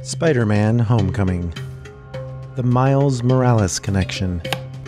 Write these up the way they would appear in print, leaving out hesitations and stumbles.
Spider-Man: Homecoming. The Miles Morales Connection.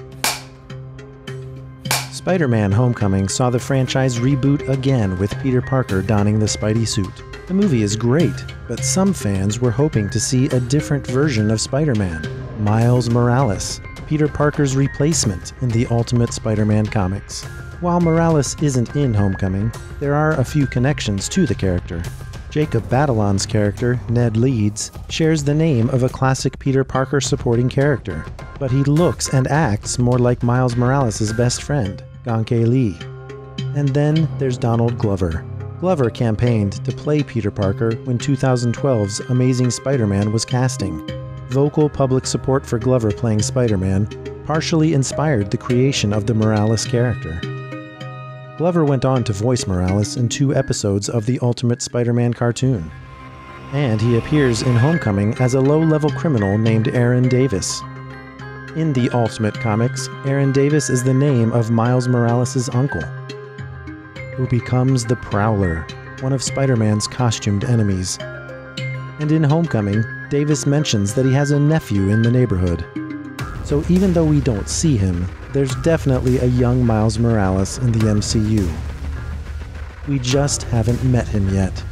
Spider-Man: Homecoming saw the franchise reboot again with Peter Parker donning the Spidey suit. The movie is great, but some fans were hoping to see a different version of Spider-Man, Miles Morales, Peter Parker's replacement in the Ultimate Spider-Man comics. While Morales isn't in Homecoming, there are a few connections to the character. Jacob Batalon's character, Ned Leeds, shares the name of a classic Peter Parker supporting character, but he looks and acts more like Miles Morales' best friend, Ganke Lee. And then there's Donald Glover. Glover campaigned to play Peter Parker when 2012's Amazing Spider-Man was casting. Vocal public support for Glover playing Spider-Man partially inspired the creation of the Morales character. Glover went on to voice Morales in 2 episodes of the Ultimate Spider-Man cartoon. And he appears in Homecoming as a low-level criminal named Aaron Davis. In the Ultimate comics, Aaron Davis is the name of Miles Morales' uncle, who becomes the Prowler, one of Spider-Man's costumed enemies. And in Homecoming, Davis mentions that he has a nephew in the neighborhood. So even though we don't see him, there's definitely a young Miles Morales in the MCU. We just haven't met him yet.